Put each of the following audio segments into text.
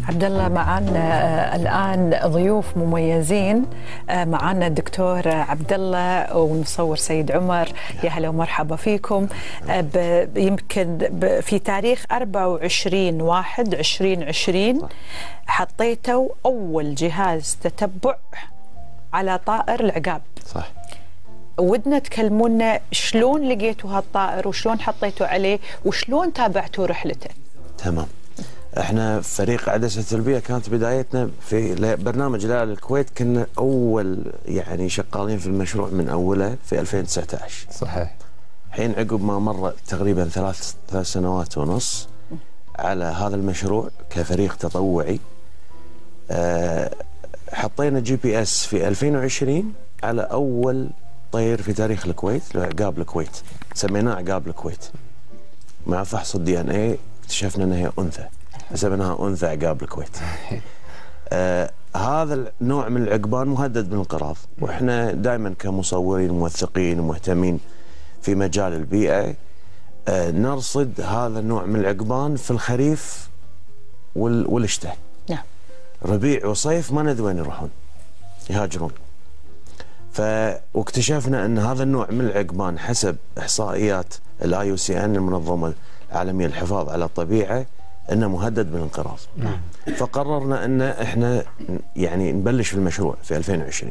عبد الله، معنا الآن ضيوف مميزين. معنا الدكتور عبد الله والمصور سيد عمر. يا هلا ومرحبا فيكم. يمكن في تاريخ 24/1/2020 حطيتوا أول جهاز تتبع على طائر العقاب. صح. ودنا تكلمونا شلون لقيتوا هالطائر وشلون حطيتوا عليه وشلون تابعتوا رحلته. تمام. احنا فريق عدسة البيئة كانت بدايتنا في برنامج ليالي الكويت. كنا اول شغالين في المشروع من اوله في 2019. صحيح. حين عقب ما مر تقريبا ثلاث سنوات ونص على هذا المشروع كفريق تطوعي، حطينا GPS في 2020 على اول طير في تاريخ الكويت، عقاب الكويت. سميناه عقاب الكويت. مع فحص الDNA اكتشفنا انها هي انثى، حسبناها انثى عقاب الكويت. هذا النوع من العقبان مهدد بالانقراض، واحنا دائما كمصورين موثقين ومهتمين في مجال البيئه نرصد هذا النوع من العقبان في الخريف والشتاء. نعم. ربيع وصيف ما ندري وين يروحون، يهاجرون. واكتشفنا ان هذا النوع من العقبان حسب احصائيات IUCN المنظمه العالميه للحفاظ على الطبيعه انه مهدد بالانقراض. نعم. فقررنا ان احنا نبلش في المشروع في 2020.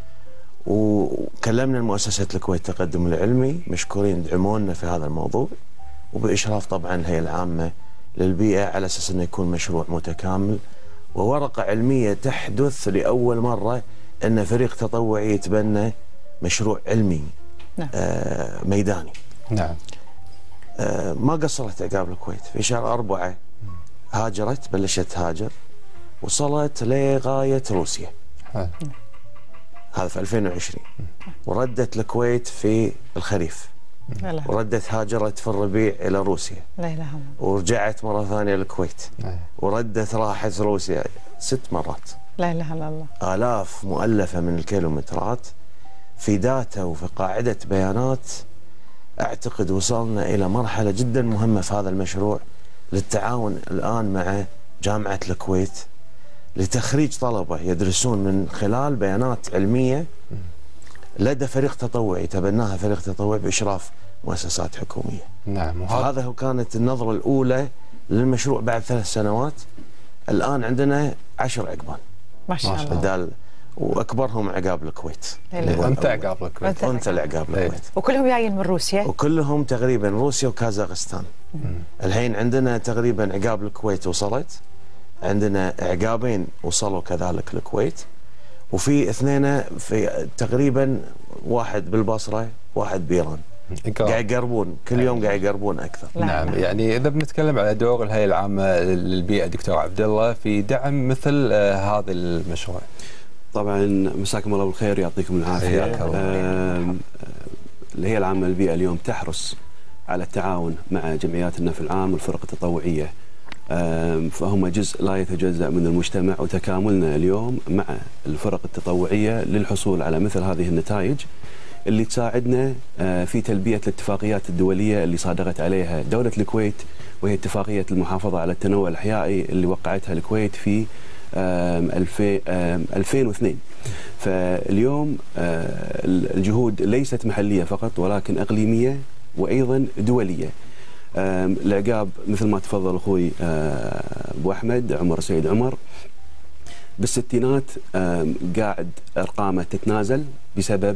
وكلمنا مؤسسه الكويت التقدم العلمي، مشكورين دعمونا في هذا الموضوع، وباشراف طبعا الهيئه العامه للبيئه، على اساس انه يكون مشروع متكامل وورقه علميه تحدث لاول مره ان فريق تطوعي يتبنى مشروع علمي. نعم. ميداني. نعم. ما قصرت عقاب الكويت. في شهر 4 هاجرت، بلشت تهاجر، وصلت لغايه روسيا. هذا في 2020. وردت الكويت في الخريف. وردت هاجرت في الربيع الى روسيا. لا اله الا الله. ورجعت مره ثانيه للكويت. وردت راحت روسيا 6 مرات. لا اله الا الله. آلاف مؤلفه من الكيلومترات في داتا وفي قاعده بيانات. أعتقد وصلنا إلى مرحلة جدا مهمة في هذا المشروع للتعاون الآن مع جامعة الكويت لتخريج طلبة يدرسون من خلال بيانات علمية لدى فريق تطوعي تبناها فريق تطوعي بإشراف مؤسسات حكومية. نعم. هذا كانت النظرة الأولى للمشروع بعد 3 سنوات. الآن عندنا 10 عقبان. ما شاء الله. واكبرهم عقاب الكويت. انت عقاب الكويت. انت العقاب الكويت. وكلهم جايين من روسيا. وكلهم تقريبا روسيا وكازاخستان. الحين عندنا تقريبا عقاب الكويت وصلت، عندنا عقابين وصلوا كذلك الكويت، وفي 2 في تقريبا، واحد بالبصره واحد بايران. قاعد يقربون كل يوم، قاعد يقربون اكثر. نعم. اذا بنتكلم على دور الهيئه العامه للبيئه دكتور عبد الله في دعم مثل هذا المشروع. طبعا مساكم الله بالخير، يعطيكم العافيه. الهيئه العامه للبيئه اليوم تحرص على التعاون مع جمعيات النفع العام والفرق التطوعيه، فهم جزء لا يتجزأ من المجتمع، وتكاملنا اليوم مع الفرق التطوعيه للحصول على مثل هذه النتائج اللي تساعدنا في تلبيه الاتفاقيات الدوليه اللي صادقت عليها دوله الكويت، وهي اتفاقيه المحافظه على التنوع الاحيائي اللي وقعتها الكويت في 2002. فاليوم الجهود ليست محلية فقط ولكن إقليمية وأيضا دولية. العقاب مثل ما تفضل أخوي أبو أحمد عمر سيد عمر بالستينات قاعد أرقامه تتنازل بسبب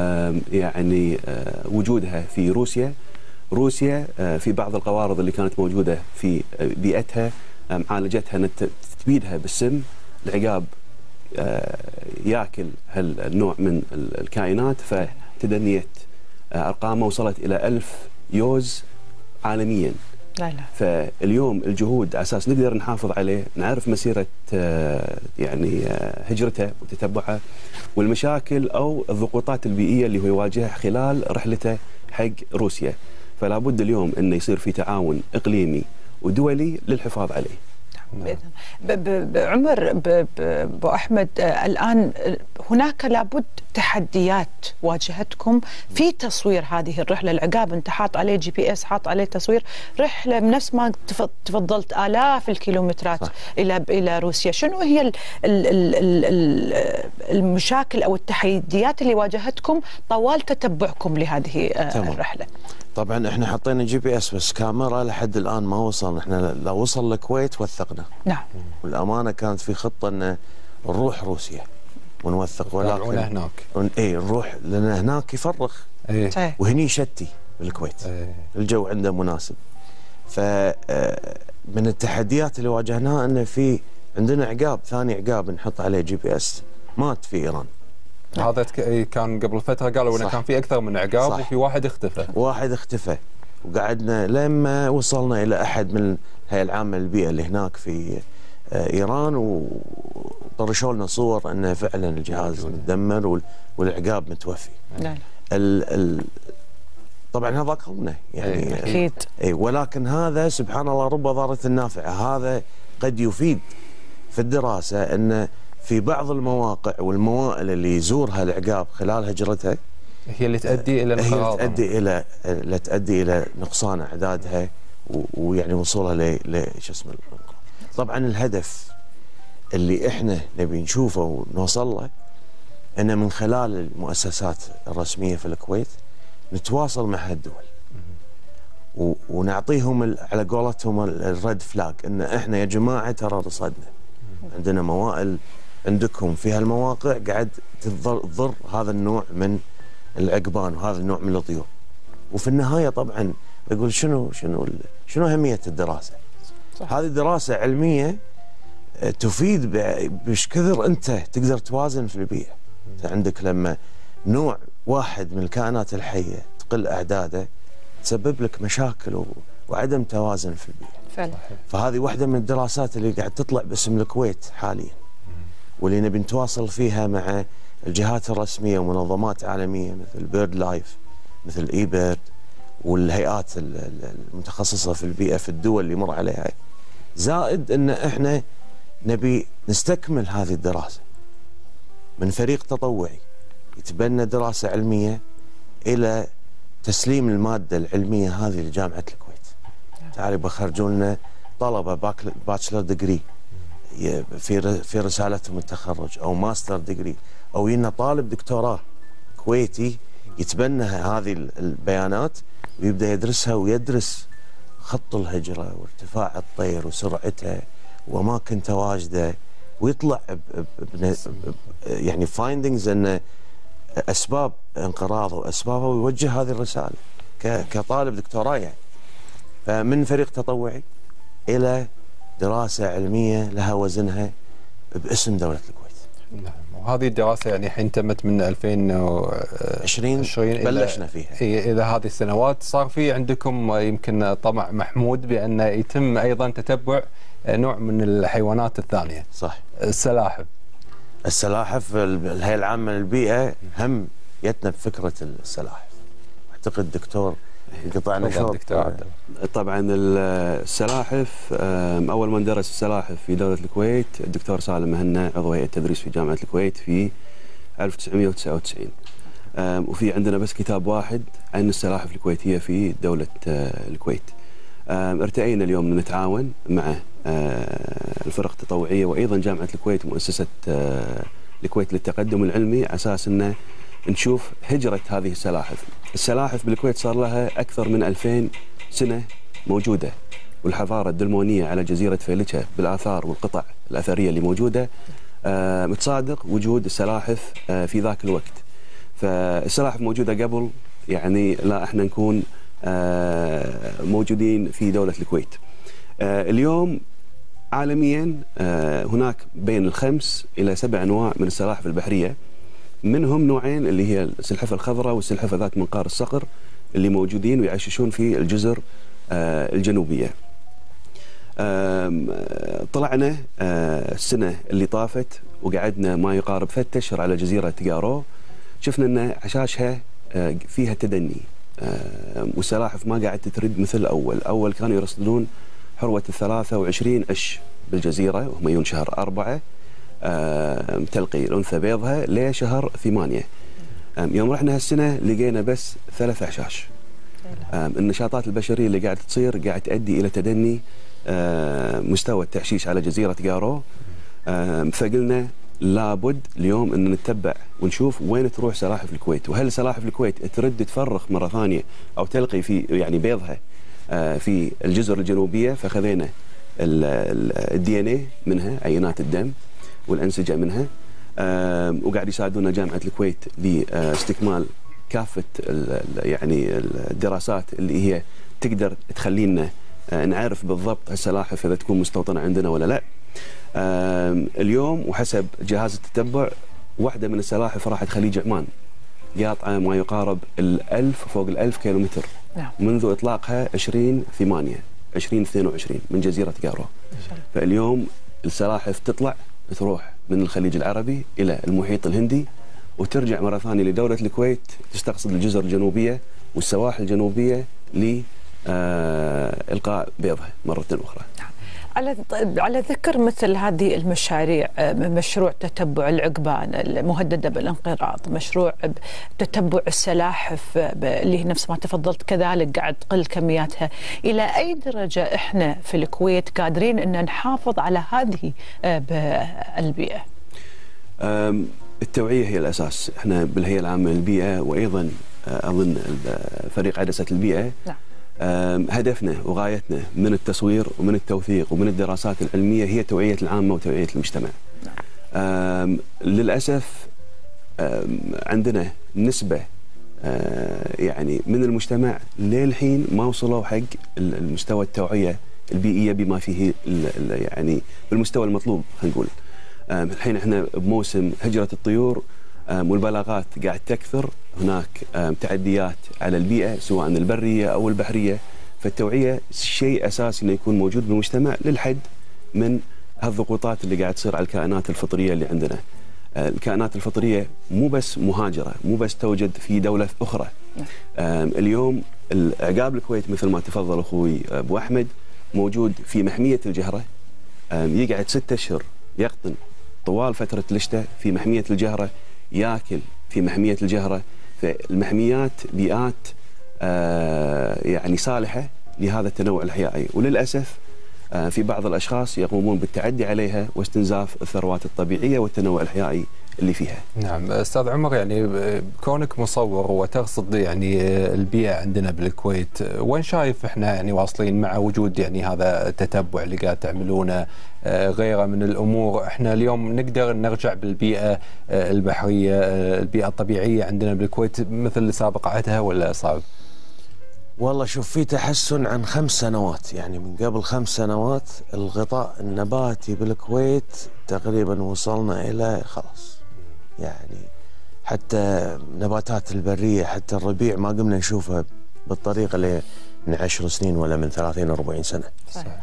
وجودها في روسيا في بعض القوارض اللي كانت موجودة في بيئتها معالجتها تبيدها بالسم. العقاب ياكل هالنوع من الكائنات، فتدنيت ارقامه وصلت الى 1000 يوز عالميا. لا. فاليوم الجهود على اساس نقدر نحافظ عليه، نعرف مسيره هجرته وتتبعه والمشاكل او الضغوطات البيئيه اللي هو يواجهها خلال رحلته حق روسيا. فلا بد اليوم انه يصير في تعاون اقليمي ودولي للحفاظ عليه. عمر، ابو احمد، الان هناك لابد تحديات واجهتكم في تصوير هذه الرحله. العقاب انت حاط عليه GPS، حاط عليه تصوير رحله نفس ما تفضلت آلاف الكيلومترات الى روسيا. شنو هي المشاكل او التحديات اللي واجهتكم طوال تتبعكم لهذه الرحله؟ طبعا احنا حطينا GPS بس كاميرا لحد الان ما وصل. احنا لو وصل الكويت وثقنا. نعم. والامانه كانت في خطه ان نروح روسيا ونوثق، ولكن هناك نروح لان هناك يفرغ وهني يشتي بالكويت. الجو عنده مناسب. فمن التحديات اللي واجهناها ان في عندنا عقاب، ثاني عقاب نحط عليه GPS مات في ايران. هذا كان قبل فتره قالوا انه كان في اكثر من عقاب وفي واحد اختفى. وقعدنا لما وصلنا الى احد من الهيئه العامه للبيئه اللي هناك في ايران، وطرشوا لنا صور ان فعلا الجهاز متدمر والعقاب متوفي. طبعا هذا قومنا يعني اكيد. ولكن هذا سبحان الله رب ضارة نافعة. هذا قد يفيد في الدراسة ان في بعض المواقع والموائل اللي يزورها العقاب خلال هجرتها هي اللي تؤدي الى انقراض، هي تؤدي الى نقصان اعدادها ويعني وصولها شو اسمه الانقراض. طبعا الهدف اللي احنا نبي نشوفه ونوصل له ان من خلال المؤسسات الرسميه في الكويت نتواصل مع هالدول ونعطيهم على قولتهم الريد فلاج، ان احنا يا جماعه ترى رصدنا عندنا موائل عندكم في هالمواقع قاعد تضر هذا النوع من العقبان وهذا النوع من الطيور. وفي النهايه طبعا اقول شنو اهميه الدراسه؟ صح. هذه دراسه علميه تفيد بش كثر انت تقدر توازن في البيئه. انت عندك لما نوع واحد من الكائنات الحيه تقل اعداده تسبب لك مشاكل وعدم توازن في البيئه. فعلا. فهذه واحده من الدراسات اللي قاعد تطلع باسم الكويت حاليا، واللي نبي نتواصل فيها مع الجهات الرسميه ومنظمات عالميه مثل بيرد لايف، مثل ايبيرد، والهيئات المتخصصه في البيئه في الدول اللي مر عليها. زائد ان احنا نبي نستكمل هذه الدراسه من فريق تطوعي يتبنى دراسه علميه الى تسليم الماده العلميه هذه لجامعه الكويت. تعالوا بخرجوا لنا طلبه باتشلر ديجري في رسالتهم التخرج او ماستر ديجري، او ينا طالب دكتوراه كويتي يتبنى هذه البيانات ويبدا يدرسها ويدرس خط الهجره وارتفاع الطير وسرعته واماكن تواجده، ويطلع يعني فايندنجز ان اسباب انقراضه واسبابه، ويوجه هذه الرساله كطالب دكتوراه يعني. فمن فريق تطوعي الى دراسه علميه لها وزنها باسم دوله الكويت. نعم. وهذه الدراسه يعني الحين تمت من 2020 بلشنا فيها. الى هذه السنوات صار في عندكم يمكن طمع محمود بان يتم ايضا تتبع نوع من الحيوانات الثانيه. صح. السلاحف الهيئه العامه للبيئه هم يتنا بفكره السلاحف. اعتقد دكتور قطعنا شوط. طبعا السلاحف اول من درس السلاحف في دوله الكويت الدكتور سالم مهنا عضو هيئه التدريس في جامعه الكويت في 1999. وفي عندنا بس كتاب واحد عن السلاحف الكويتيه في دوله الكويت. ارتئينا اليوم نتعاون مع الفرق التطوعيه وايضا جامعه الكويت ومؤسسه الكويت للتقدم العلمي على اساس انه نشوف هجره هذه السلاحف. السلاحف بالكويت صار لها اكثر من 2000 سنه موجوده، والحضاره الدلمونيه على جزيره فيلتشا بالاثار والقطع الاثريه اللي موجوده متصادق وجود السلاحف في ذاك الوقت. فالسلاحف موجوده قبل يعني لا احنا نكون موجودين في دولة الكويت. اليوم عالميا هناك بين 5 إلى 7 أنواع من السلاحف البحرية، منهم نوعين اللي هي السلحفة الخضراء والسلحفة ذات منقار الصقر اللي موجودين ويعيشون في الجزر الجنوبية. طلعنا السنة اللي طافت وقعدنا ما يقارب 3 أشهر على جزيرة تقارو، شفنا أن عشاشها فيها تدني والسلاحف ما قاعدة ترد مثل أول كانوا يرصدون حروة 23 إش بالجزيرة، وهم يجون شهر 4 تلقي الأنثى بيضها لشهر 8. يوم رحنا هالسنة لقينا بس 3 أعشاش. النشاطات البشرية اللي قاعد تصير قاعد تؤدي إلى تدني مستوى التعشيش على جزيرة جارو. فقلنا لابد اليوم أن نتبع ونشوف وين تروح سلاحف الكويت، وهل سلاحف الكويت ترد تفرخ مرة ثانية أو تلقي في يعني بيضها في الجزر الجنوبية. فخذينا الدي ان اي منها، عينات الدم والأنسجة منها، وقاعد يساعدونا جامعة الكويت لاستكمال كافة يعني الدراسات اللي هي تقدر تخلينا نعرف بالضبط السلاحف إذا تكون مستوطنة عندنا ولا لا. اليوم وحسب جهاز التتبع واحدة من السلاحف راحت خليج عمان قاطعة ما يقارب 1000 فوق 1000 كيلومتر منذ إطلاقها 2022 من جزيرة جارو. فاليوم السلاحف تطلع تروح من الخليج العربي إلى المحيط الهندي وترجع مرة ثانية لدولة الكويت تستقصد الجزر الجنوبية والسواحل الجنوبية لإلقاء بيضها مرة أخرى. على ذكر مثل هذه المشاريع، مشروع تتبع العقبان المهددة بالانقراض، مشروع تتبع السلاحف اللي نفس ما تفضلت كذلك قاعد تقل كمياتها، إلى أي درجة إحنا في الكويت قادرين أن نحافظ على هذه البيئة؟ التوعية هي الأساس. إحنا بالهيئة العامة للبيئة وأيضا أظن فريق عدسة البيئة هدفنا وغايتنا من التصوير ومن التوثيق ومن الدراسات العلمية هي توعية العامة وتوعية المجتمع. للأسف عندنا نسبة يعني من المجتمع للحين ما وصلوا حق المستوى التوعية البيئية بما فيه يعني بالمستوى المطلوب. خلينا نقول الحين احنا بموسم هجرة الطيور والبلاغات قاعد تكثر، هناك تعديات على البيئة سواء البرية أو البحرية. فالتوعية شيء أساسي إنه يكون موجود بالمجتمع للحد من هالضغوطات اللي قاعد تصير على الكائنات الفطرية اللي عندنا. الكائنات الفطرية مو بس مهاجرة، مو بس توجد في دولة أخرى. اليوم عقاب الكويت مثل ما تفضل أخوي أبو أحمد موجود في محمية الجهرة، يقعد 6 أشهر يقطن طوال فترة الشتاء في محمية الجهرة، ياكل في محمية الجهرة. فالمحميات بيئات يعني صالحة لهذا التنوع الحيوي، وللأسف في بعض الأشخاص يقومون بالتعدي عليها واستنزاف الثروات الطبيعية والتنوع الحيوي اللي فيها. نعم أستاذ عمر، يعني كونك مصور وترصد يعني البيئة عندنا بالكويت، وين شايف احنا يعني واصلين مع وجود يعني هذا التتبع اللي قاعد تعملونه غيره من الأمور؟ احنا اليوم نقدر نرجع بالبيئة البحرية البيئة الطبيعية عندنا بالكويت مثل اللي سابق عهدها ولا صعب؟ والله شوف، في تحسن عن 5 سنوات، يعني من قبل 5 سنوات الغطاء النباتي بالكويت تقريبا وصلنا إلى خلاص، يعني حتى نباتات البرية حتى الربيع ما قمنا نشوفها بالطريقة اللي من 10 سنين ولا من 30-40 سنة. صحيح.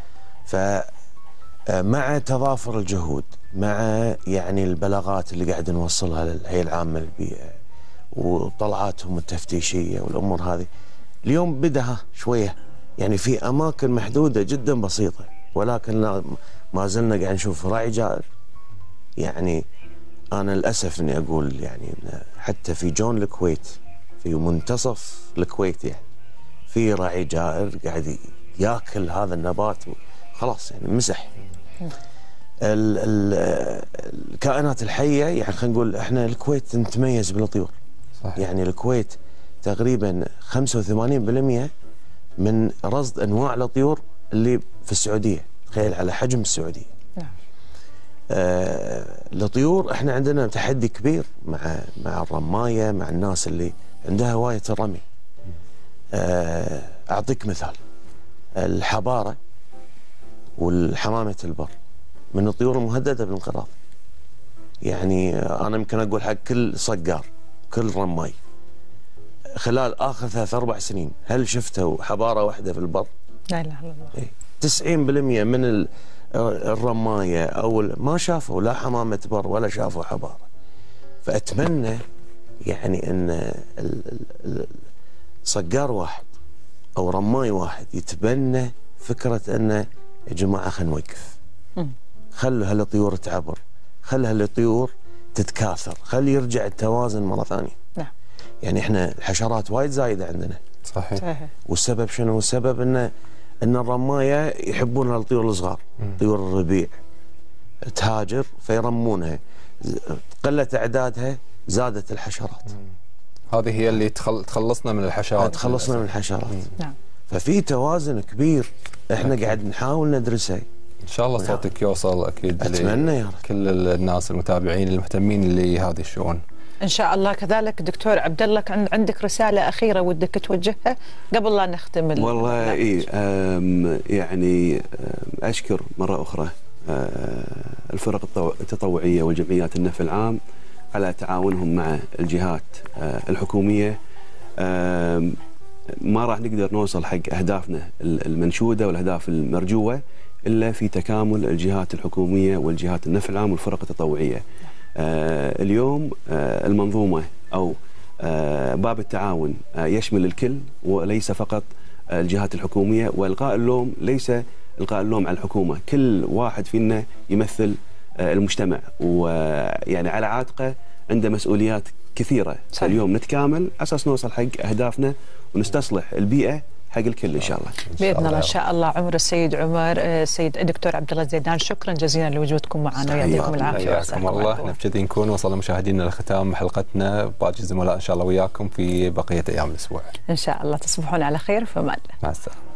فمع تضافر الجهود، مع يعني البلاغات اللي قاعد نوصلها للهيئة العامة للبيئة وطلعاتهم التفتيشية والأمور هذه، اليوم بدها شوية يعني في أماكن محدودة جدا بسيطة، ولكن ما زلنا قاعد نشوف راعي جائر. يعني أنا للأسف إني أقول يعني حتى في جون الكويت، في منتصف الكويت يعني في راعي جائر قاعد ياكل هذا النبات خلاص يعني مسح. الكائنات الحية يعني خلينا نقول إحنا الكويت نتميز بالطيور. صحيح. يعني الكويت تقريبا 85% من رصد أنواع الطيور اللي في السعودية، تخيل على حجم السعودية. نعم. الطيور احنا عندنا تحدي كبير مع الرماية، مع الناس اللي عندها هواية الرمي. أعطيك مثال، الحبارة والحمامة البر من الطيور المهددة بالانقراض. يعني أنا يمكن أقول حق كل صقار كل رماي خلال آخر 3-4 سنين هل شفتوا حبارة واحدة في البر؟ لا إله إلا الله. 90% من الرماية أو ما شافوا لا حمامة بر ولا شافوا حبارة. فأتمنى يعني أن صقار واحد أو رماي واحد يتبنى فكرة أن يا جماعه خلينا نوقف، خلوا هالطيور تعبر، خلوا هالطيور تتكاثر، خلي يرجع التوازن مره ثانيه. نعم. يعني احنا الحشرات وايد زايده عندنا. صحيح. والسبب شنو؟ السبب ان الرمايه يحبونها الطيور الصغار، طيور الربيع تهاجر فيرمونها، قلت اعدادها زادت الحشرات. هذه هي اللي تخلصنا من الحشرات. تخلصنا من الحشرات. نعم. ففي توازن كبير احنا قاعد نحاول ندرسه. ان شاء الله صوتك يوصل اكيد. اتمنى يا رب. كل الناس المتابعين المهتمين لهذه الشؤون. ان شاء الله. كذلك دكتور عبد الله، عندك رساله اخيره ودك توجهها قبل لا نختم؟ والله يعني اشكر مره اخرى الفرق التطوعيه والجمعيات النفع العام على تعاونهم مع الجهات الحكوميه. ما راح نقدر نوصل حق اهدافنا المنشوده والاهداف المرجوه الا في تكامل الجهات الحكوميه والجهات النفع العام والفرق التطوعيه. اليوم المنظومه او باب التعاون يشمل الكل وليس فقط الجهات الحكوميه، والقاء اللوم ليس القاء اللوم على الحكومه، كل واحد فينا يمثل المجتمع ويعني على عاتقه عنده مسؤوليات كثيره. اليوم نتكامل على اساس نوصل حق اهدافنا ونستصلح البيئه حق الكل ان شاء الله. باذن الله ان شاء الله. عمر السيد عمر، سيد الدكتور عبد الله الزيدان، شكرا جزيلا لوجودكم معنا ويعطيكم العافيه. حياكم الله. احنا بكذي نكون وصلنا مشاهدينا لختام حلقتنا، باقي الزملاء ان شاء الله وياكم في بقيه ايام الاسبوع. ان شاء الله. تصبحون على خير، فمان الله. مع السلامه.